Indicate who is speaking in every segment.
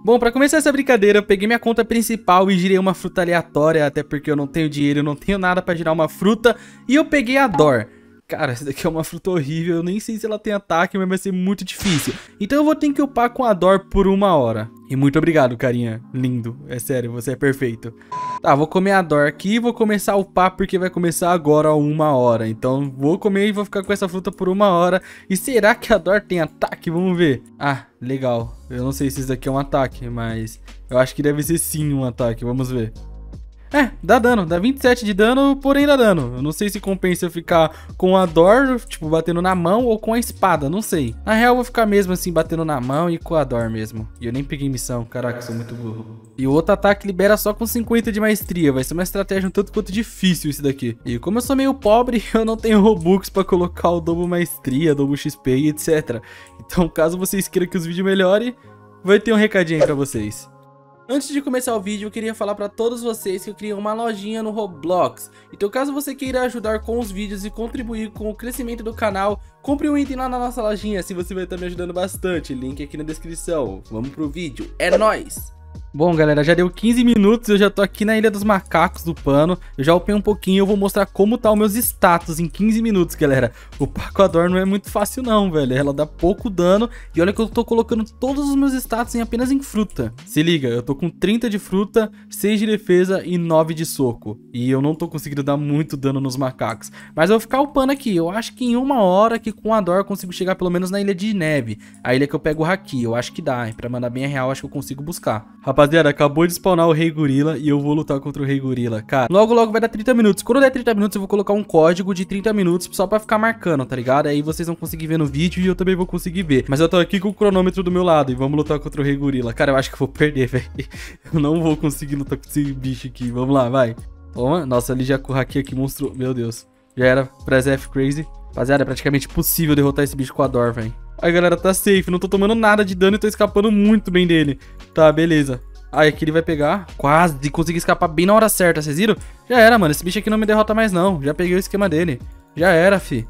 Speaker 1: Bom, pra começar essa brincadeira, eu peguei minha conta principal e girei uma fruta aleatória, até porque eu não tenho dinheiro, eu não tenho nada pra girar uma fruta, e eu peguei a Dor. Cara, essa daqui é uma fruta horrível, eu nem sei se ela tem ataque, mas vai ser muito difícil. Então eu vou ter que upar com a Dor por 1 hora. E muito obrigado, carinha. Lindo. É sério, você é perfeito. Tá, vou comer a Dor aqui e vou começar a upar porque vai começar agora 1 hora. Então vou comer e vou ficar com essa fruta por 1 hora. E será que a Dor tem ataque? Vamos ver. Ah, legal. Eu não sei se isso daqui é um ataque, mas eu acho que deve ser sim um ataque. Vamos ver. É, dá dano, dá 27 de dano, porém dá dano. Eu não sei se compensa eu ficar com a Dor, tipo, batendo na mão ou com a espada, não sei. Na real, eu vou ficar mesmo assim, batendo na mão e com a Dor mesmo. E eu nem peguei missão, caraca, sou muito burro. E o outro ataque libera só com 50 de maestria, vai ser uma estratégia um tanto quanto difícil isso daqui. E como eu sou meio pobre, eu não tenho Robux pra colocar o dobro maestria, dobro XP e etc. Então, caso vocês queiram que os vídeos melhorem, vai ter um recadinho aí pra vocês. Antes de começar o vídeo, eu queria falar pra todos vocês que eu criei uma lojinha no Roblox. Então caso você queira ajudar com os vídeos e contribuir com o crescimento do canal, compre um item lá na nossa lojinha, assim você vai estar me ajudando bastante. Link aqui na descrição. Vamos pro vídeo, é nóis! Bom, galera, já deu 15 minutos, eu já tô aqui na Ilha dos Macacos do Pano. Eu já upei um pouquinho, eu vou mostrar como tá os meus status em 15 minutos, galera. Upar com a Dor não é muito fácil não, velho. Ela dá pouco dano e olha que eu tô colocando todos os meus status apenas em fruta. Se liga, eu tô com 30 de fruta, 6 de defesa e 9 de soco. E eu não tô conseguindo dar muito dano nos macacos. Mas eu vou ficar upando aqui, eu acho que em 1 hora que com a Dor eu consigo chegar pelo menos na Ilha de Neve. A ilha que eu pego o Haki, eu acho que dá, hein? Pra mandar bem a real, acho que eu consigo buscar. Rapaziada, acabou de spawnar o Rei Gorila e eu vou lutar contra o Rei Gorila. Cara, logo vai dar 30 minutos. Quando der 30 minutos eu vou colocar um código de 30 minutos só pra ficar marcando, tá ligado? Aí vocês vão conseguir ver no vídeo e eu também vou conseguir ver. Mas eu tô aqui com o cronômetro do meu lado e vamos lutar contra o Rei Gorila. Cara, eu acho que eu vou perder, velho. Eu não vou conseguir lutar com esse bicho aqui. Vamos lá, vai. Toma. Nossa, ali já com o Haki aqui monstro. Meu Deus. Já era. Press F crazy. Rapaziada, é praticamente impossível derrotar esse bicho com a Dor, velho. Aí, galera, tá safe. Não tô tomando nada de dano e tô escapando muito bem dele. Tá, beleza. Aí aqui ele vai pegar. Quase consegui escapar bem na hora certa, vocês viram? Já era, mano. Esse bicho aqui não me derrota mais, não. Já peguei o esquema dele. Já era, fi.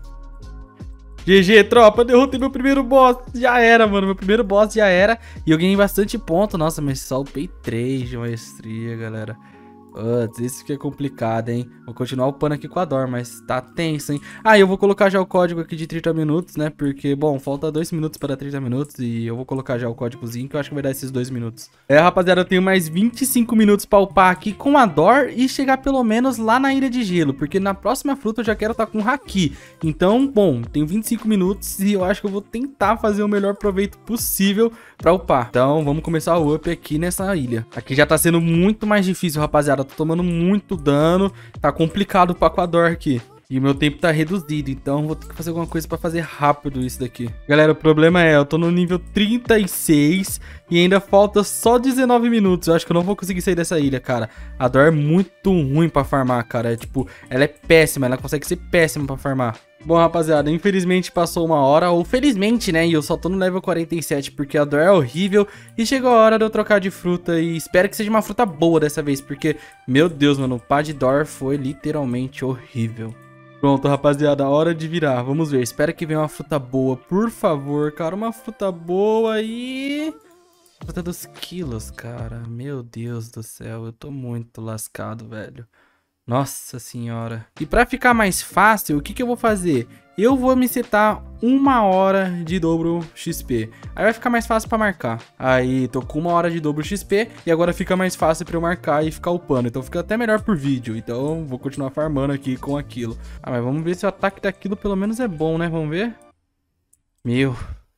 Speaker 1: GG, tropa. Derrotei meu primeiro boss. Já era, mano. Meu primeiro boss já era. E eu ganhei bastante ponto. Nossa, mas só upei 3 de maestria, galera. Putz, isso que é complicado, hein? Vou continuar upando aqui com a Dor, mas tá tenso, hein? Ah, eu vou colocar já o código aqui de 30 minutos, né? Porque, bom, falta 2 minutos para 30 minutos e eu vou colocar já o códigozinho que eu acho que vai dar esses 2 minutos. É, rapaziada, eu tenho mais 25 minutos pra upar aqui com a Dor e chegar pelo menos lá na Ilha de Gelo, porque na próxima fruta eu já quero estar com o Haki. Então, bom, tenho 25 minutos e eu acho que eu vou tentar fazer o melhor proveito possível pra upar. Então, vamos começar o up aqui nessa ilha. Aqui já tá sendo muito mais difícil, rapaziada. Tô tomando muito dano, tá complicado pra com a Dor aqui. E o meu tempo tá reduzido, então vou ter que fazer alguma coisa pra fazer rápido isso daqui. Galera, o problema é, eu tô no nível 36 e ainda falta só 19 minutos. Eu acho que eu não vou conseguir sair dessa ilha, cara. A Dor é muito ruim pra farmar, cara. É tipo, ela é péssima, ela consegue ser péssima pra farmar. Bom, rapaziada, infelizmente passou 1 hora, ou felizmente, né, e eu só tô no level 47 porque a Dor é horrível e chegou a hora de eu trocar de fruta e espero que seja uma fruta boa dessa vez, porque, meu Deus, mano, o pá de Dor foi literalmente horrível. Pronto, rapaziada, hora de virar, vamos ver, espero que venha uma fruta boa, por favor, cara, uma fruta boa e... Fruta dos quilos, cara, meu Deus do céu, eu tô muito lascado, velho. Nossa senhora. E pra ficar mais fácil, o que eu vou fazer? Eu vou me setar 1 hora de dobro XP. Aí vai ficar mais fácil pra marcar. Aí, tô com 1 hora de dobro XP. E agora fica mais fácil pra eu marcar e ficar upando. Então fica até melhor por vídeo. Então vou continuar farmando aqui com aquilo. Ah, mas vamos ver se o ataque daquilo pelo menos é bom, né? Vamos ver. Meu.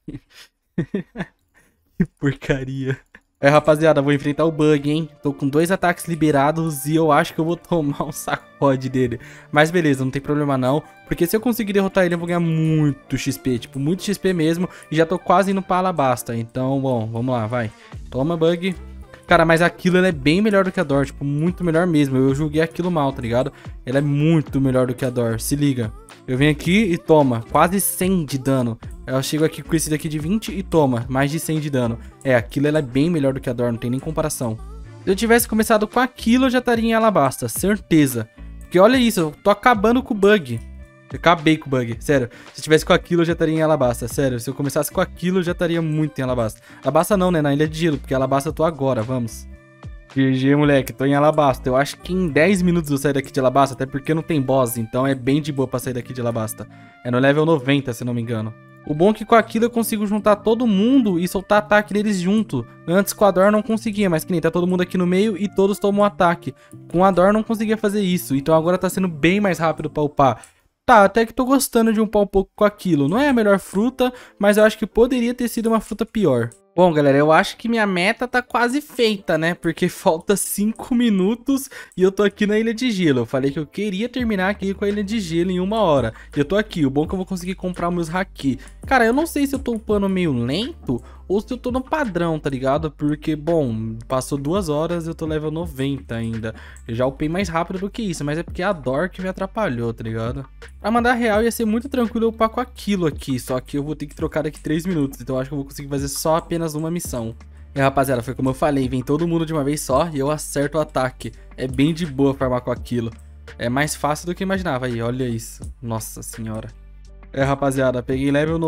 Speaker 1: Que porcaria. É, rapaziada, vou enfrentar o bug, hein? Tô com 2 ataques liberados e eu acho que eu vou tomar um sacode dele. Mas beleza, não tem problema não. Porque se eu conseguir derrotar ele, eu vou ganhar muito XP. Tipo, muito XP mesmo. E já tô quase indo pra Alabasta. Então, bom, vamos lá, vai. Toma, bug. Cara, mas aquilo ela é bem melhor do que a Dor. Tipo, muito melhor mesmo. Eu julguei aquilo mal, tá ligado? Ela é muito melhor do que a Dor. Se liga. Eu venho aqui e toma, quase 100 de dano. Eu chego aqui com esse daqui de 20 e toma, mais de 100 de dano. É, aquilo ela é bem melhor do que a Dor, não tem nem comparação. Se eu tivesse começado com aquilo, eu já estaria em Alabasta, certeza. Porque olha isso, eu tô acabando com o bug. Eu acabei com o bug, sério. Se eu tivesse com aquilo, eu já estaria em Alabasta. Sério, se eu começasse com aquilo, eu já estaria muito em Alabasta. Alabasta não, né? Na Ilha de Gelo, porque Alabasta eu tô agora, vamos. GG, moleque, tô em Alabasta. Eu acho que em 10 minutos eu saio daqui de Alabasta, até porque não tem boss, então é bem de boa pra sair daqui de Alabasta. É no level 90, se não me engano. O bom é que com aquilo eu consigo juntar todo mundo e soltar ataque deles junto. Antes com a Dor não conseguia, mas que nem tá todo mundo aqui no meio e todos tomam ataque. Com a Dor não conseguia fazer isso, então agora tá sendo bem mais rápido pra upar. Tá, até que tô gostando de upar um pouco com aquilo. Não é a melhor fruta, mas eu acho que poderia ter sido uma fruta pior. Bom, galera, eu acho que minha meta tá quase feita, né? Porque falta 5 minutos e eu tô aqui na Ilha de Gelo. Eu falei que eu queria terminar aqui com a Ilha de Gelo em 1 hora. E eu tô aqui, o bom é que eu vou conseguir comprar meus haki. Cara, eu não sei se eu tô upando meio lento ou se eu tô no padrão, tá ligado? Porque, bom, passou 2 horas e eu tô level 90 ainda. Eu já upei mais rápido do que isso, mas é porque a Dor que me atrapalhou, tá ligado? Pra mandar real ia ser muito tranquilo eu upar com aquilo aqui, só que eu vou ter que trocar daqui 3 minutos. Então eu acho que eu vou conseguir fazer só apenas uma missão. E rapaziada, foi como eu falei, vem todo mundo de uma vez só e eu acerto o ataque. É bem de boa farmar com aquilo. É mais fácil do que eu imaginava aí, olha isso. Nossa senhora. É, rapaziada, peguei level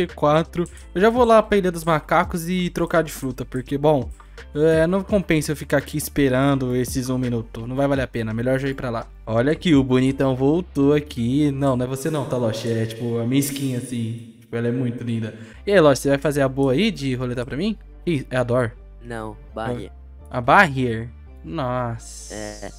Speaker 1: 94. Eu já vou lá pra Ilha dos Macacos e trocar de fruta, porque, bom, não compensa eu ficar aqui esperando esses 1 minuto. Não vai valer a pena, melhor já ir pra lá. Olha aqui, o bonitão voltou aqui. Não, não é você não, tá, Lost? É tipo a minha skin, assim. Tipo, ela é muito linda. E aí, Lost, você vai fazer a boa aí de roletar pra mim? Ih, é a Dor.
Speaker 2: Não, Barrier.
Speaker 1: A Barrier? Nossa.
Speaker 2: É.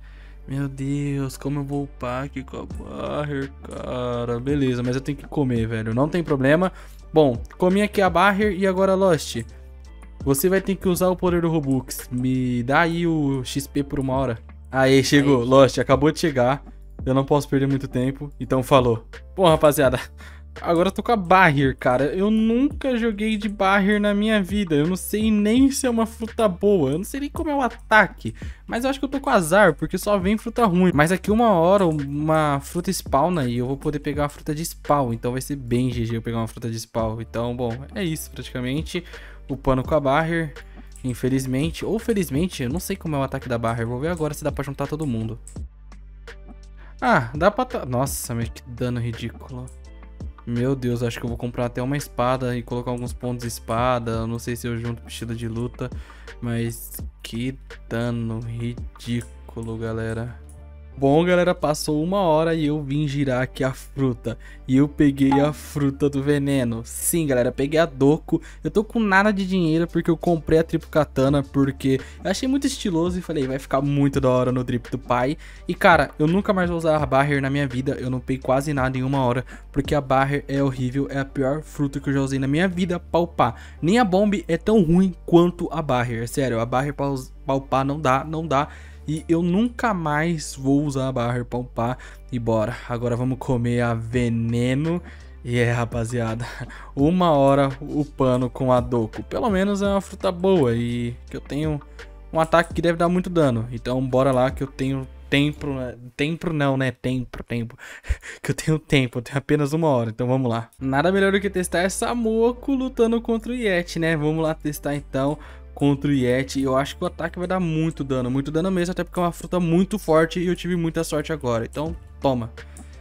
Speaker 1: Meu Deus, como eu vou upar aqui com a Barrier, cara. Beleza, mas eu tenho que comer, velho. Não tem problema. Bom, comi aqui a Barrier e agora, Lost, você vai ter que usar o poder do Robux. Me dá aí o XP por 1 hora. Aí, chegou. Aí. Lost, acabou de chegar. Eu não posso perder muito tempo, então falou. Bom, rapaziada, agora eu tô com a Barrier, cara. Eu nunca joguei de Barrier na minha vida. Eu não sei nem se é uma fruta boa. Eu não sei nem como é o ataque. Mas eu acho que eu tô com azar, porque só vem fruta ruim. Mas aqui 1 hora, uma fruta spawna e eu vou poder pegar uma fruta de spawn. Então vai ser bem GG eu pegar uma fruta de spawn. Então, bom, é isso praticamente. Upando com a Barrier. Infelizmente, ou felizmente, eu não sei como é o ataque da Barrier. Vou ver agora se dá pra juntar todo mundo. Ah, dá pra... Nossa, mas que dano ridículo. Meu Deus, acho que eu vou comprar até uma espada e colocar alguns pontos de espada. Não sei se eu junto com estilo de luta. Mas que dano ridículo, galera. Bom, galera, passou 1 hora e eu vim girar aqui a fruta. E eu peguei a fruta do veneno. Sim, galera, peguei a Doku. Eu tô com nada de dinheiro porque eu comprei a triplo katana. Porque eu achei muito estiloso e falei, vai ficar muito da hora no drip do pai. E, cara, eu nunca mais vou usar a Barrier na minha vida. Eu não peguei quase nada em 1 hora. Porque a Barrier é horrível. É a pior fruta que eu já usei na minha vida pra upar. Nem a Bomb é tão ruim quanto a Barrier. Sério, a Barrier pra upar não dá, não dá. E eu nunca mais vou usar a Barrier pra upar. E bora, agora vamos comer a veneno. E rapaziada, 1 hora upando com a Doku. Pelo menos é uma fruta boa e que eu tenho um ataque que deve dar muito dano. Então bora lá que eu tenho tempo, tempo não, né? Tempo. Que eu tenho tempo, eu tenho apenas 1 hora, então vamos lá. Nada melhor do que testar essa Moco lutando contra o Yeti, né? Vamos lá testar então contra o Yeti. Eu acho que o ataque vai dar muito dano mesmo, até porque é uma fruta muito forte e eu tive muita sorte agora. Então, toma.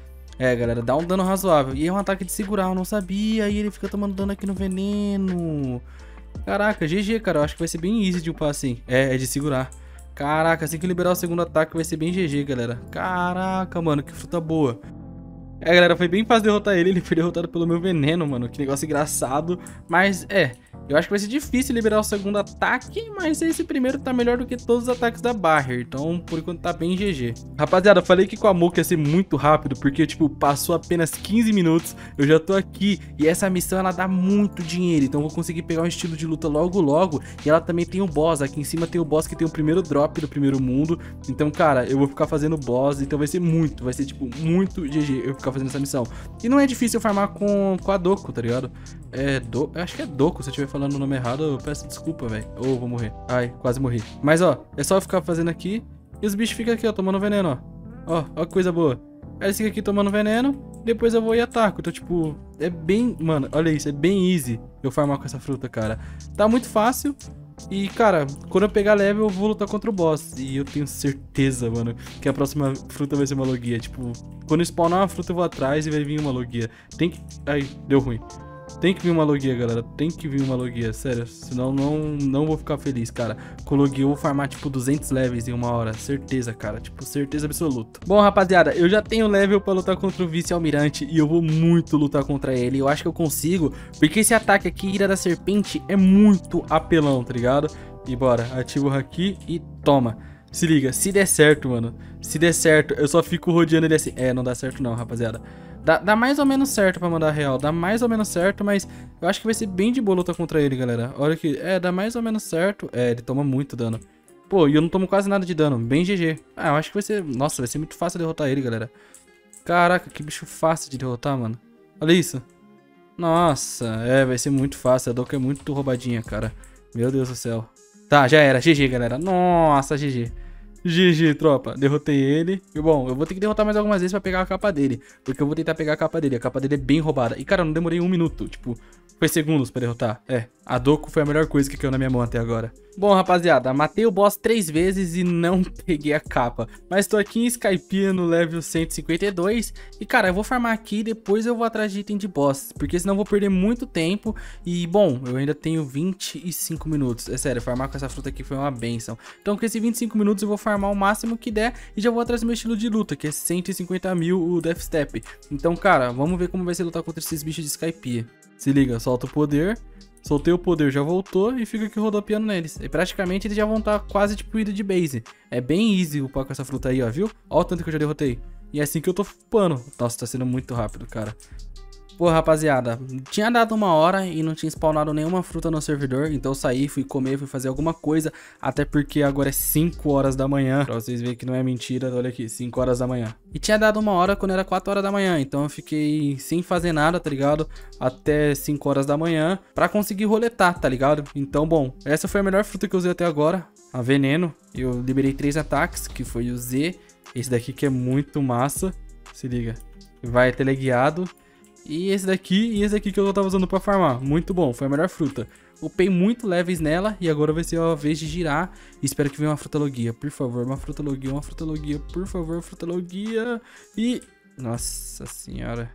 Speaker 1: É, galera, dá um dano razoável. E é um ataque de segurar, eu não sabia. E ele fica tomando dano aqui no veneno. Caraca, GG, cara. Eu acho que vai ser bem easy de upar assim. É de segurar. Caraca, assim que liberar o segundo ataque vai ser bem GG, galera. Caraca, mano, que fruta boa. É, galera, foi bem fácil derrotar ele. Ele foi derrotado pelo meu veneno, mano. Que negócio engraçado. Mas, eu acho que vai ser difícil liberar o segundo ataque, mas esse primeiro tá melhor do que todos os ataques da Barrier. Então, por enquanto, tá bem GG. Rapaziada, eu falei que com a Moco ia ser muito rápido, porque, tipo, passou apenas 15 minutos. Eu já tô aqui e essa missão, ela dá muito dinheiro. Então, eu vou conseguir pegar um estilo de luta logo. E ela também tem um boss. Aqui em cima tem o boss que tem o primeiro drop do primeiro mundo. Então, cara, eu vou ficar fazendo boss. Então, vai ser, tipo, muito GG eu ficar fazendo essa missão. E não é difícil eu farmar com a Doku, tá ligado? Eu acho que é Doku, se eu estiver falando o nome errado, eu peço desculpa, velho. Ou vou morrer. Ai, quase morri. Mas, ó, é só eu ficar fazendo aqui e os bichos ficam aqui, ó, tomando veneno, ó. Ó que coisa boa. Aí eles ficam aqui tomando veneno, depois eu vou e ataco. Então, tipo, é bem... Mano, olha isso, é bem easy eu farmar com essa fruta, cara. Tá muito fácil, E, cara, quando eu pegar level, eu vou lutar contra o boss. E eu tenho certeza, mano, que a próxima fruta vai ser uma logia. Tipo, quando spawnar uma fruta, eu vou atrás e vai vir uma logia. Tem que... Ai, deu ruim. Tem que vir uma logia, galera. Tem que vir uma logia, sério. Senão não vou ficar feliz, cara. Com logia eu vou farmar, tipo, 200 levels em uma hora. Certeza, cara. Tipo, certeza absoluta. Bom, rapaziada, eu já tenho level pra lutar contra o vice-almirante. E eu vou muito lutar contra ele. Eu acho que eu consigo. Porque esse ataque aqui, Ira da Serpente, é muito apelão, tá ligado? E bora. Ativa o haki e toma. Se liga. Se der certo, mano. Se der certo, eu só fico rodeando ele assim. É, não dá certo não, rapaziada. Dá mais ou menos certo pra mandar real. Dá mais ou menos certo, mas eu acho que vai ser bem de boa lutar contra ele, galera. Olha aqui. É, dá mais ou menos certo. É, ele toma muito dano. Pô, e eu não tomo quase nada de dano. Bem GG. Ah, eu acho que vai ser... Nossa, vai ser muito fácil derrotar ele, galera. Caraca, que bicho fácil de derrotar, mano. Olha isso. Nossa, é, vai ser muito fácil. A Doka é muito roubadinha, cara. Meu Deus do céu. Tá, já era. GG, galera. Nossa, GG. GG, tropa. Derrotei ele. E, bom, eu vou ter que derrotar mais algumas vezes pra pegar a capa dele. Porque eu vou tentar pegar a capa dele. A capa dele é bem roubada. E, cara, eu não demorei 1 minuto. Tipo, foi segundos pra derrotar. É, a Doku foi a melhor coisa que caiu na minha mão até agora. Bom, rapaziada, matei o boss 3 vezes e não peguei a capa. Mas tô aqui em Skypiea no level 152. E, cara, eu vou farmar aqui e depois eu vou atrás de item de boss. Porque senão eu vou perder muito tempo. E, bom, eu ainda tenho 25 minutos. É sério, farmar com essa fruta aqui foi uma benção. Então, com esses 25 minutos eu vou farmar o máximo que der. E já vou atrás do meu estilo de luta, que é 150 mil o Death Step. Então, cara, vamos ver como vai ser lutar contra esses bichos de Skypiea. Se liga, solta o poder. Soltei o poder, já voltou e fica aqui rodopiando neles. E praticamente eles já vão estar quase tipo indo de base. É bem easy upar com essa fruta aí, ó, viu? Ó o tanto que eu já derrotei. E é assim que eu tô upando. Nossa, tá sendo muito rápido, cara. Pô, rapaziada, tinha dado 1 hora e não tinha spawnado nenhuma fruta no servidor. Então eu saí, fui comer, fui fazer alguma coisa. Até porque agora é 5 horas da manhã. Pra vocês verem que não é mentira, olha aqui, 5 horas da manhã. E tinha dado 1 hora quando era 4 horas da manhã. Então eu fiquei sem fazer nada, tá ligado? Até 5 horas da manhã pra conseguir roletar, tá ligado? Então, bom, essa foi a melhor fruta que eu usei até agora. A veneno. Eu liberei 3 ataques, que foi o Z. Esse daqui que é muito massa. Se liga. Vai teleguiado. E esse daqui e esse daqui que eu tava usando pra farmar. Muito bom, foi a melhor fruta. Upei muito leves nela e agora vai ser a vez de girar. E espero que venha uma fruta logia, por favor. Uma fruta logia, por favor, fruta logia. E... Nossa senhora.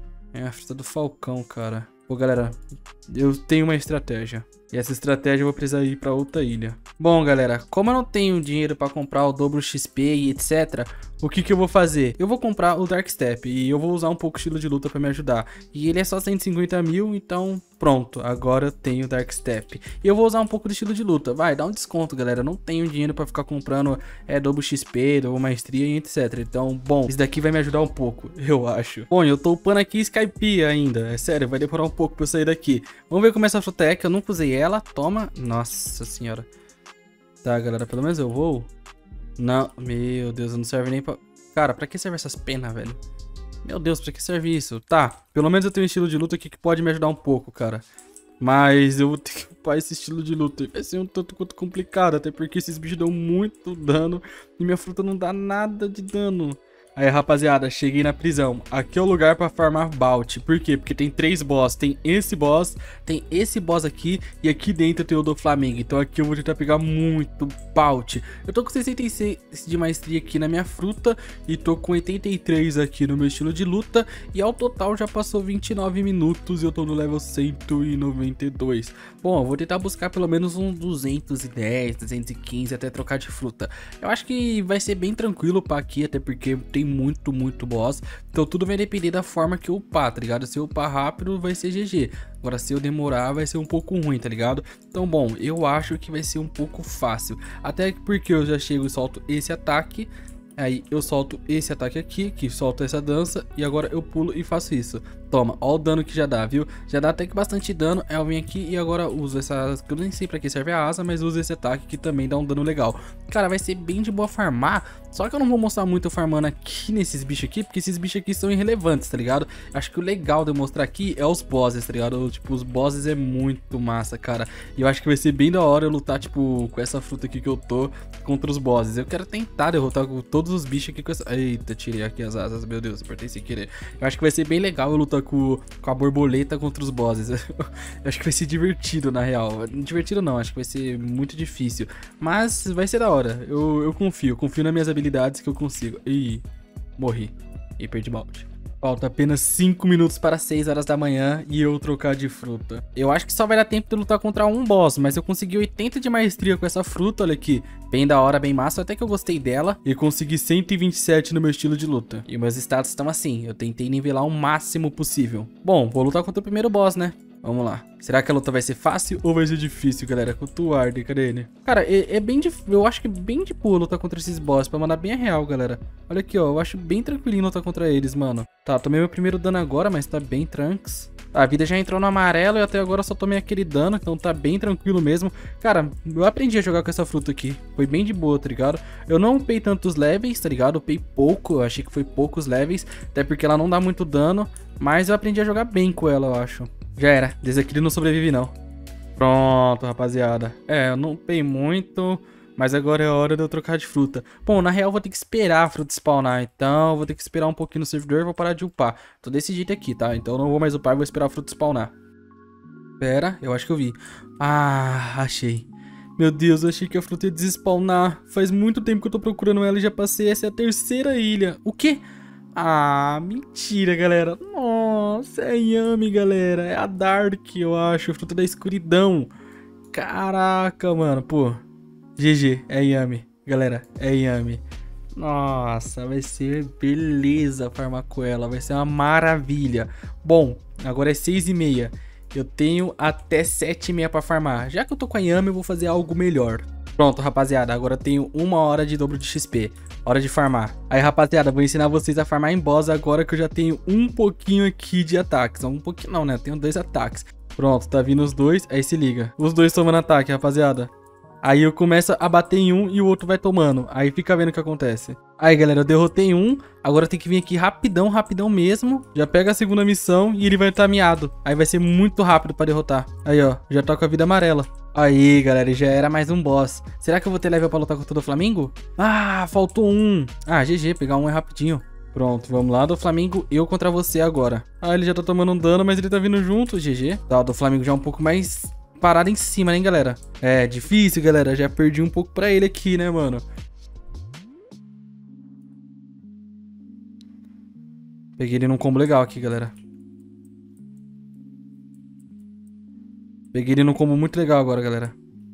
Speaker 1: É a fruta do falcão, cara. Pô, galera, eu tenho uma estratégia. E essa estratégia eu vou precisar ir pra outra ilha. Bom, galera, como eu não tenho dinheiro pra comprar o dobro XP e etc, o que eu vou fazer? Eu vou comprar o Dark Step e eu vou usar um pouco o estilo de luta pra me ajudar. E ele é só 150 mil, então pronto, agora eu tenho o Dark Step. E eu vou usar um pouco do estilo de luta. Vai, dá um desconto, galera. Eu não tenho dinheiro pra ficar comprando dobro XP, dobro maestria e etc. Então, bom, isso daqui vai me ajudar um pouco, eu acho. Bom, eu tô upando aqui Skypiea ainda. É sério, vai demorar um pouco pra eu sair daqui. Vamos ver como essa fruta é, que eu nunca usei ela. Toma. Nossa senhora. Tá, galera, pelo menos eu vou. Não, meu Deus, não serve nem pra... Cara, pra que serve essas penas, velho? Meu Deus, pra que serve isso? Tá, pelo menos eu tenho um estilo de luta aqui que pode me ajudar um pouco, cara. Mas eu vou ter que upar esse estilo de luta. Vai ser um tanto quanto complicado, até porque esses bichos dão muito dano e minha fruta não dá nada de dano. Aí, rapaziada, cheguei na prisão. Aqui é o lugar pra farmar Bout. Por quê? Porque tem 3 boss. Tem esse boss aqui e aqui dentro tem o do Flamengo. Então aqui eu vou tentar pegar muito Bout. Eu tô com 66 de maestria aqui na minha fruta e tô com 83 aqui no meu estilo de luta. E ao total já passou 29 minutos e eu tô no level 192. Bom, eu vou tentar buscar pelo menos uns 210, 215 até trocar de fruta. Eu acho que vai ser bem tranquilo pra aqui, até porque tem muito boss. Então tudo vai depender da forma que eu upar, tá ligado? Se eu upar rápido vai ser GG. Agora se eu demorar vai ser um pouco ruim, tá ligado? Então bom, eu acho que vai ser um pouco fácil. Até porque eu já chego e solto esse ataque. Aí eu solto esse ataque aqui, que solta essa dança. E agora eu pulo e faço isso. Toma, ó o dano que já dá, viu? Já dá até que bastante dano. Eu venho aqui e agora uso essa... Eu nem sei pra que serve a asa, mas uso esse ataque que também dá um dano legal. Cara, vai ser bem de boa farmar. Só que eu não vou mostrar muito eu farmando aqui nesses bichos aqui, porque esses bichos aqui são irrelevantes, tá ligado? Acho que o legal de eu mostrar aqui é os bosses, tá ligado? Tipo, os bosses é muito massa, cara. E eu acho que vai ser bem da hora eu lutar, tipo, com essa fruta aqui que eu tô contra os bosses. Eu quero tentar derrotar todos os bichos aqui com essa... Eita, tirei aqui as asas, meu Deus, apertei sem querer. Eu acho que vai ser bem legal eu lutar luta com a borboleta contra os bosses. Eu acho que vai ser divertido, na real. Divertido não, acho que vai ser muito difícil. Mas vai ser da hora. Eu confio nas minhas habilidades que eu consigo. Ih, morri. E perdi balde. Falta apenas 5 minutos para 6 horas da manhã e eu trocar de fruta. Eu acho que só vai dar tempo de lutar contra um boss, mas eu consegui 80 de maestria com essa fruta, olha aqui. Bem da hora, bem massa, até que eu gostei dela. E consegui 127 no meu estilo de luta. E meus status estão assim, eu tentei nivelar o máximo possível. Bom, vou lutar contra o primeiro boss, né? Vamos lá. Será que a luta vai ser fácil ou vai ser difícil, galera? Contra o Arden, cadê ele? Cara, é bem difícil. Eu acho que é bem de boa lutar contra esses boss, pra mandar bem a real, galera. Olha aqui, ó. Eu acho bem tranquilinho lutar contra eles, mano. Tá, tomei meu primeiro dano agora, mas tá bem tranks. A vida já entrou no amarelo e até agora só tomei aquele dano, então tá bem tranquilo mesmo. Cara, eu aprendi a jogar com essa fruta aqui. Foi bem de boa, tá ligado? Eu não upei tantos levels, tá ligado? Upei pouco, eu achei que foi poucos levels, até porque ela não dá muito dano. Mas eu aprendi a jogar bem com ela, eu acho. Já era, desde aqui ele não sobrevive não. Pronto, rapaziada. É, eu não upei muito, mas agora é a hora de eu trocar de fruta. Bom, na real eu vou ter que esperar a fruta spawnar, então eu vou ter que esperar um pouquinho no servidor e vou parar de upar. Tô desse jeito aqui, tá? Então eu não vou mais upar, vou esperar a fruta spawnar. Pera, eu acho que eu vi. Ah, achei. Meu Deus, eu achei que a fruta ia despawnar. Faz muito tempo que eu tô procurando ela e já passei. Essa é a terceira ilha. O quê? Ah, mentira, galera. Nossa, é Yami, galera. É a Dark, eu acho. Fruta da escuridão. Caraca, mano. Pô, GG, é Yami. Galera, é Yami. Nossa, vai ser beleza farmar com ela. Vai ser uma maravilha. Bom, agora é 6h30. Eu tenho até 7h30 pra farmar. Já que eu tô com a Yami, eu vou fazer algo melhor. Pronto, rapaziada. Agora eu tenho 1 hora de dobro de XP. Hora de farmar. Aí, rapaziada, vou ensinar vocês a farmar em boss agora que eu já tenho um pouquinho aqui de ataques. Um pouquinho não, né? Eu tenho 2 ataques. Pronto, tá vindo os dois. Aí se liga. Os dois tomando ataque, rapaziada. Aí eu começo a bater em um e o outro vai tomando. Aí fica vendo o que acontece. Aí, galera, eu derrotei um. Agora tem que vir aqui rapidão, rapidão mesmo. Já pega a segunda missão e ele vai estar miado. Aí vai ser muito rápido pra derrotar. Aí, ó, já tá com a vida amarela. Aí, galera, já era mais um boss. Será que eu vou ter level pra lutar contra o Flamengo? Ah, faltou um. Ah, GG, pegar um é rapidinho. Pronto, vamos lá, do Flamengo, eu contra você agora. Ah, ele já tá tomando um dano, mas ele tá vindo junto, GG. Tá, o do Flamengo já é um pouco mais parado em cima, né, galera? É, difícil, galera, já perdi um pouco pra ele aqui, né, mano? Peguei ele num combo legal aqui, galera. Peguei ele num combo muito legal agora, galera.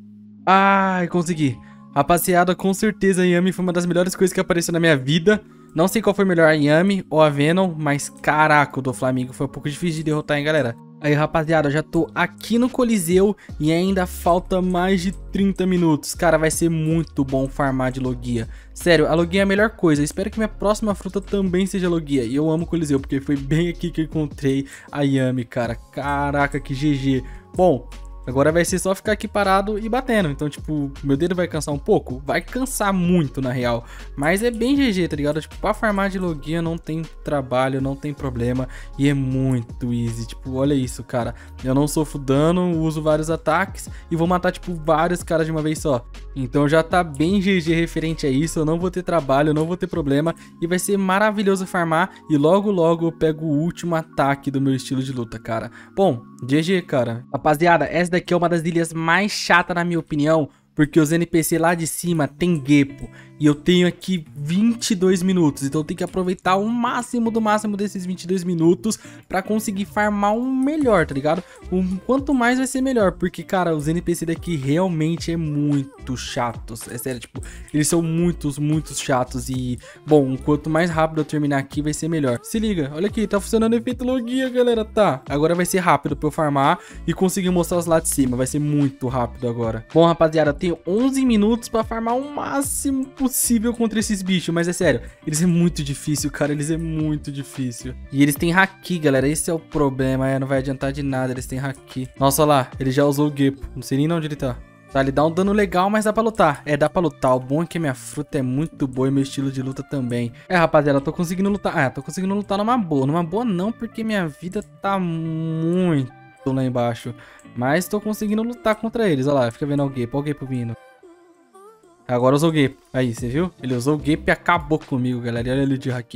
Speaker 1: Ai, consegui. Rapaziada, com certeza a Yami foi uma das melhores coisas que apareceu na minha vida. Não sei qual foi melhor, a Yami ou a Venom, mas caraca, o do Flamengo foi um pouco difícil de derrotar, hein, galera. Aí, rapaziada, eu já tô aqui no Coliseu e ainda falta mais de 30 minutos. Cara, vai ser muito bom farmar de Logia. Sério, a Logia é a melhor coisa. Espero que minha próxima fruta também seja Logia. E eu amo o Coliseu, porque foi bem aqui que eu encontrei a Yami, cara. Caraca, que GG. Bom, agora vai ser só ficar aqui parado e batendo. Então, tipo, meu dedo vai cansar um pouco? Vai cansar muito, na real. Mas é bem GG, tá ligado? Tipo, pra farmar de Logia não tem trabalho, não tem problema. E é muito easy. Tipo, olha isso, cara. Eu não sofro dano, uso vários ataques e vou matar, tipo, vários caras de uma vez só. Então já tá bem GG referente a isso. Eu não vou ter trabalho, eu não vou ter problema. E vai ser maravilhoso farmar. E logo, logo eu pego o último ataque do meu estilo de luta, cara. Bom, GG, cara. Rapaziada, essa daqui é uma das ilhas mais chatas, na minha opinião, porque os NPC lá de cima tem Geppo. E eu tenho aqui 22 minutos. Então eu tenho que aproveitar o máximo do máximo desses 22 minutos pra conseguir farmar um melhor, tá ligado? Quanto mais vai ser melhor. Porque, cara, os NPC daqui realmente é muito chatos. É sério, tipo, eles são muitos chatos. E, bom, quanto mais rápido eu terminar aqui, vai ser melhor. Se liga, olha aqui, tá funcionando o efeito Logia, galera. Tá, agora vai ser rápido pra eu farmar e conseguir mostrar os lá de cima. Vai ser muito rápido agora. Bom, rapaziada, eu tenho 11 minutos pra farmar o máximo possível contra esses bichos, mas é sério, eles é muito difícil, cara, eles é muito difícil. E eles têm haki, galera, esse é o problema, não vai adiantar de nada, eles têm haki. Nossa, olha lá, ele já usou o Geppo, não sei nem onde ele tá. Tá, ele dá um dano legal, mas dá pra lutar. É, dá pra lutar. O bom é que minha fruta é muito boa e meu estilo de luta também. É, rapaziada, eu tô conseguindo lutar. Ah, tô conseguindo lutar numa boa. Numa boa não, porque minha vida tá muito lá embaixo. Mas tô conseguindo lutar contra eles. Olha lá, fica vendo o Geppo. Olha o Geppo vindo. Agora usou o Geppo. Aí, você viu? Ele usou o Geppo e acabou comigo, galera. E olha ele de haki.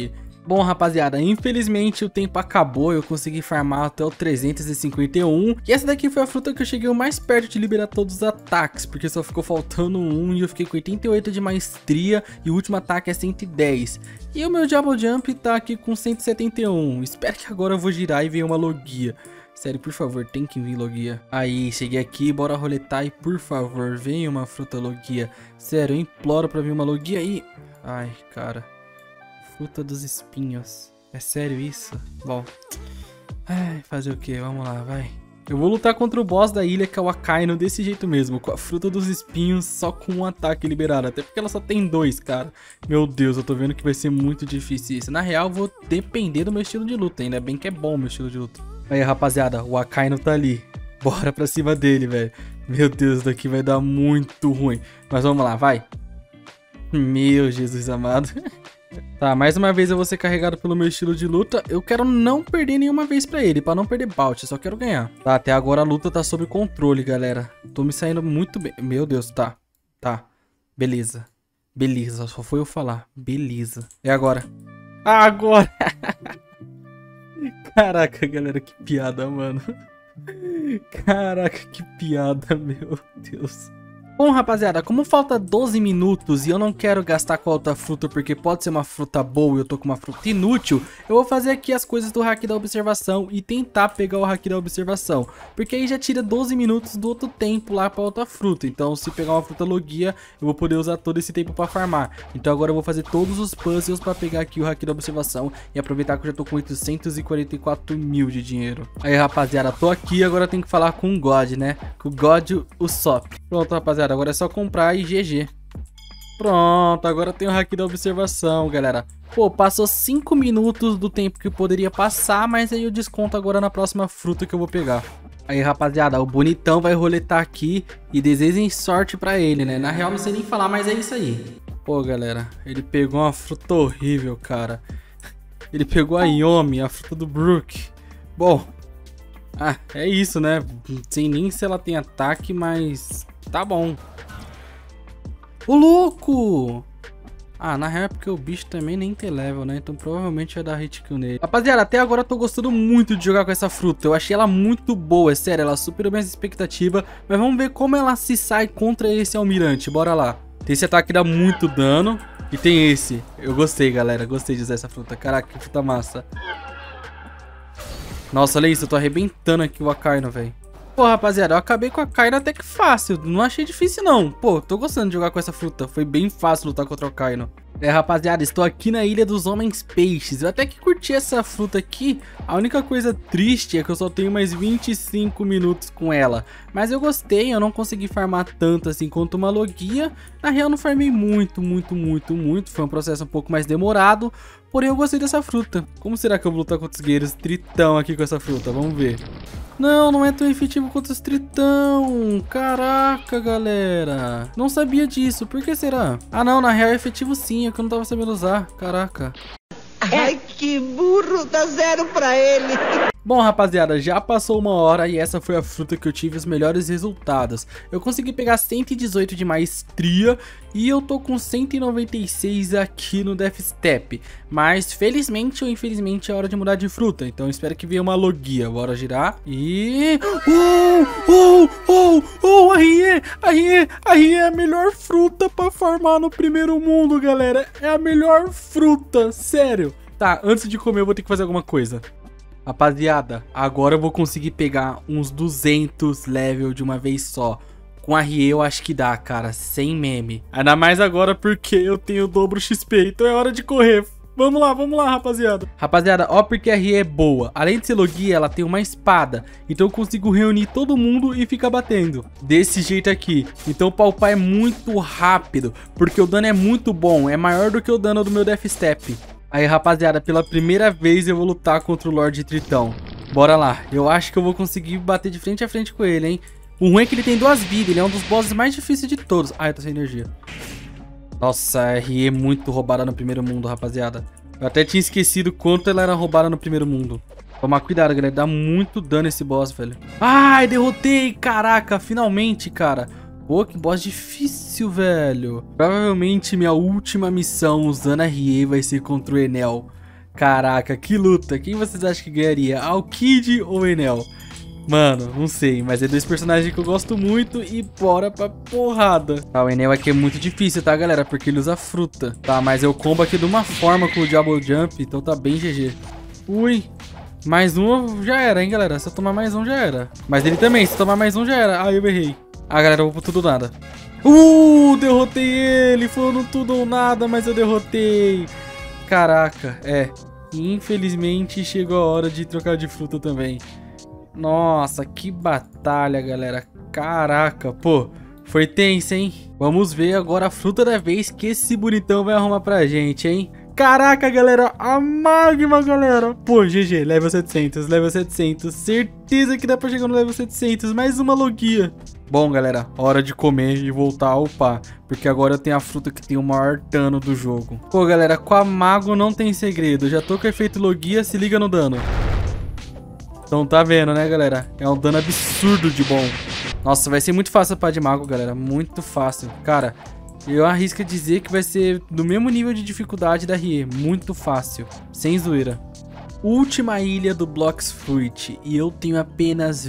Speaker 1: Bom, rapaziada, infelizmente o tempo acabou, eu consegui farmar até o 351. E essa daqui foi a fruta que eu cheguei o mais perto de liberar todos os ataques, porque só ficou faltando um e eu fiquei com 88 de maestria e o último ataque é 110. E o meu Double Jump tá aqui com 171. Espero que agora eu vou girar e venha uma Logia. Sério, por favor, tem que vir Logia. Aí, cheguei aqui, bora roletar e por favor, venha uma fruta Logia. Sério, eu imploro pra vir uma Logia aí. Ai, cara. Fruta dos espinhos. É sério isso? Bom. Ai, fazer o que? Vamos lá, vai. Eu vou lutar contra o boss da ilha, que é o Akainu, desse jeito mesmo. Com a fruta dos espinhos, só com um ataque liberado. Até porque ela só tem 2, cara. Meu Deus, eu tô vendo que vai ser muito difícil isso. Na real, eu vou depender do meu estilo de luta. Ainda bem que é bom o meu estilo de luta. Aí, rapaziada, o Akainu tá ali. Bora pra cima dele, velho. Meu Deus, isso daqui vai dar muito ruim. Mas vamos lá, vai. Meu Jesus amado. Tá, mais uma vez eu vou ser carregado pelo meu estilo de luta. Eu quero não perder nenhuma vez pra ele, pra não perder bout, só quero ganhar. Tá, até agora a luta tá sob controle, galera. Tô me saindo muito bem. Meu Deus, tá. Tá, beleza. Beleza, só foi eu falar. Beleza. É agora. Agora! Caraca, galera, que piada, mano. Caraca, que piada, meu Deus. Bom, rapaziada, como falta 12 minutos e eu não quero gastar com a outra fruta porque pode ser uma fruta boa e eu tô com uma fruta inútil, eu vou fazer aqui as coisas do hack da observação e tentar pegar o hack da observação, porque aí já tira 12 minutos do outro tempo lá pra outra fruta. Então se pegar uma fruta Logia, eu vou poder usar todo esse tempo pra farmar. Então agora eu vou fazer todos os puzzles pra pegar aqui o hack da observação e aproveitar que eu já tô com 844 mil de dinheiro. Aí, rapaziada, tô aqui, agora eu tenho que falar com o God, né? Com o God Usopp. Pronto, rapaziada. Agora é só comprar e GG. Pronto, agora tem o hack da observação, galera. Pô, passou 5 minutos do tempo que poderia passar, mas aí eu desconto agora na próxima fruta que eu vou pegar. Aí, rapaziada, o bonitão vai roletar aqui e desejem sorte pra ele, né? Na real, não sei nem falar, mas é isso aí. Pô, galera, ele pegou uma fruta horrível, cara. Ele pegou a Yomi, a fruta do Brook. Bom, é isso, né? Não sei nem se ela tem ataque, mas... tá bom. Ô, louco! Na real é porque o bicho também nem tem level, né? Então provavelmente vai dar hit kill nele. Rapaziada, até agora eu tô gostando muito de jogar com essa fruta. Eu achei ela muito boa, é sério. Ela superou minhas expectativas. Mas vamos ver como ela se sai contra esse almirante. Bora lá. Tem esse ataque que dá muito dano. E tem esse. Eu gostei, galera. Gostei de usar essa fruta. Caraca, que fruta massa. Nossa, olha isso. Eu tô arrebentando aqui o Akainu, velho. Pô, rapaziada, eu acabei com a Akainu até que fácil. Não achei difícil, não. Pô, tô gostando de jogar com essa fruta. Foi bem fácil lutar contra o Akainu. Rapaziada, estou aqui na Ilha dos Homens Peixes. Eu até que curti essa fruta aqui. A única coisa triste é que eu só tenho mais 25 minutos com ela. Mas eu gostei, eu não consegui farmar tanto assim quanto uma Logia. Na real, não farmei muito. Foi um processo um pouco mais demorado. Porém, eu gostei dessa fruta. Como será que eu vou lutar contra os guerreiros tritão aqui com essa fruta? Vamos ver. Não, não é tão efetivo quanto os tritão. Caraca, galera. Não sabia disso. Por que será? Não, na real é efetivo sim. É que eu não tava sabendo usar. Caraca.
Speaker 2: Ai, que burro. Dá 0 pra ele.
Speaker 1: Bom, rapaziada, já passou 1 hora e essa foi a fruta que eu tive os melhores resultados. Eu consegui pegar 118 de maestria e eu tô com 196 aqui no Death Step. Mas felizmente ou infelizmente é hora de mudar de fruta, então eu espero que venha uma Logia. Bora girar e... a Rie é a melhor fruta pra farmar no primeiro mundo, galera. É a melhor fruta, sério. Tá, antes de comer eu vou ter que fazer alguma coisa. Rapaziada, agora eu vou conseguir pegar uns 200 level de uma vez só. Com a Rie eu acho que dá, cara, sem meme. Ainda mais agora porque eu tenho o dobro XP, então é hora de correr. Vamos lá, rapaziada. Rapaziada, ó porque a Rie é boa. Além de ser Logia, ela tem uma espada. Então eu consigo reunir todo mundo e ficar batendo. Desse jeito aqui. Então palpar é muito rápido, porque o dano é muito bom. É maior do que o dano do meu Death Step. Aí, rapaziada, pela primeira vez eu vou lutar contra o Lorde Tritão. Bora lá. Eu acho que eu vou conseguir bater de frente a frente com ele, hein. O ruim é que ele tem 2 vidas. Ele é um dos bosses mais difíceis de todos. Eu tô sem energia. Nossa, a Rie é muito roubada no primeiro mundo, rapaziada. Eu até tinha esquecido quanto ela era roubada no primeiro mundo. Tomar cuidado, galera. Dá muito dano esse boss, velho. Ai, derrotei. Caraca, finalmente, cara. Pô, que boss difícil, velho. Provavelmente minha última missão usando a Rie vai ser contra o Enel. Caraca, que luta. Quem vocês acham que ganharia? Alkid ou Enel? Mano, não sei, mas é dois personagens que eu gosto muito e bora pra porrada. Tá, o Enel aqui é muito difícil, tá, galera? Porque ele usa fruta. Tá, mas eu combo aqui de uma forma com o Double Jump, então tá bem GG. Ui, mais um já era, hein, galera? Se eu tomar mais um já era. Mas ele também, se tomar mais um já era. Ah, eu errei. Ah, galera, eu vou pro tudo ou nada. Derrotei ele. Foi no tudo ou nada, mas eu derrotei. Caraca, infelizmente chegou a hora de trocar de fruta também. Nossa, que batalha, galera. Caraca, pô, foi tenso, hein? Vamos ver agora a fruta da vez que esse bonitão vai arrumar pra gente, hein? Caraca, galera, a Magma, galera. Pô, GG, level 700, level 700. Certeza que dá pra chegar no level 700. Mais uma logia. Bom, galera, hora de comer e voltar a upar. Porque agora eu tenho a fruta que tem o maior dano do jogo. Pô, galera, com a Mago não tem segredo. Já tô com o efeito logia, se liga no dano. Então tá vendo, né, galera? É um dano absurdo de bom. Nossa, vai ser muito fácil upar de Mago, galera. Muito fácil. Cara, eu arrisco dizer que vai ser do mesmo nível de dificuldade da RE. Muito fácil. Sem zoeira. Última ilha do Blox Fruit. E eu tenho apenas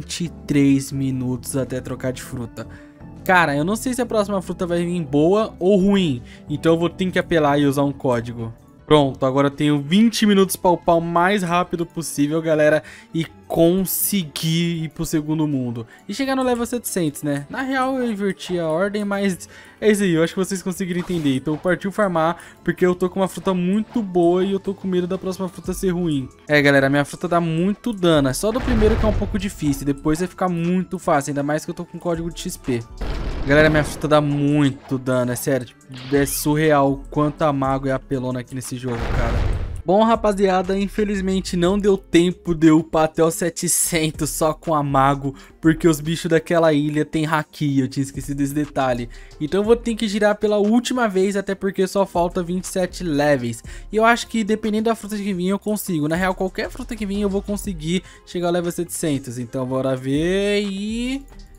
Speaker 1: 23 minutos até trocar de fruta. Cara, eu não sei se a próxima fruta vai vir boa ou ruim. Então eu vou ter que apelar e usar um código. Pronto, agora eu tenho 20 minutos para upar o mais rápido possível, galera, e conseguir ir pro segundo mundo. E chegar no level 700, né? Na real eu inverti a ordem, mas é isso aí, eu acho que vocês conseguiram entender. Então partiu farmar, porque eu tô com uma fruta muito boa e eu tô com medo da próxima fruta ser ruim. É, galera, minha fruta dá muito dano, é só do primeiro que é um pouco difícil, depois vai ficar muito fácil, ainda mais que eu tô com código de XP. Galera, minha fruta dá muito dano, é sério, é surreal o quanto a Mago é apelona aqui nesse jogo, cara. Bom, rapaziada, infelizmente não deu tempo de eu upar até os 700 só com a Mago, porque os bichos daquela ilha tem haki, eu tinha esquecido esse detalhe. Então eu vou ter que girar pela última vez, até porque só falta 27 levels. E eu acho que dependendo da fruta que vir eu consigo, na real qualquer fruta que vir eu vou conseguir chegar ao level 700. Então bora ver e...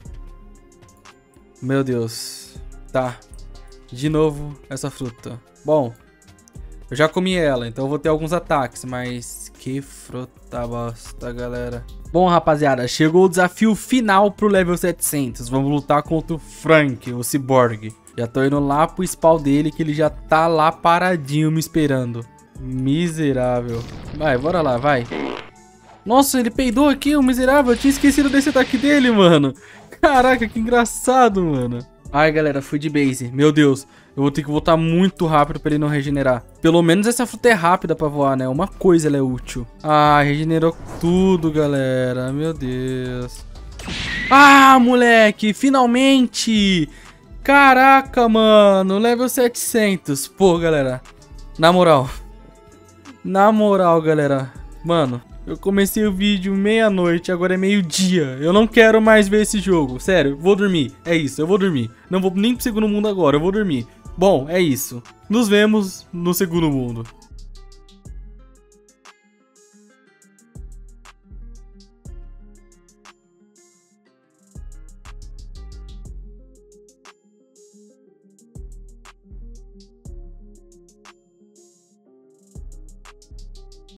Speaker 1: Meu Deus, tá, de novo essa fruta. Bom, eu já comi ela, então eu vou ter alguns ataques, mas que fruta bosta, galera. Bom, rapaziada, chegou o desafio final pro level 700. Vamos lutar contra o Frank, o Cyborg. Já tô indo lá pro spawn dele, que ele já tá lá paradinho me esperando. Miserável. Vai, bora lá, vai. Nossa, ele peidou aqui, o miserável. Eu tinha esquecido desse ataque dele, mano. Caraca, que engraçado, mano. Ai, galera, fui de base. Meu Deus, eu vou ter que voltar muito rápido pra ele não regenerar. Pelo menos essa fruta é rápida pra voar, né? Uma coisa ela é útil. Ah, regenerou tudo, galera. Meu Deus. Ah, moleque, finalmente. Caraca, mano, level 700. Pô, galera, na moral, galera. Mano, eu comecei o vídeo meia-noite, agora é meio-dia. Eu não quero mais ver esse jogo. Sério, vou dormir. É isso, eu vou dormir. Não vou nem pro segundo mundo agora, eu vou dormir. Bom, é isso. Nos vemos no segundo mundo.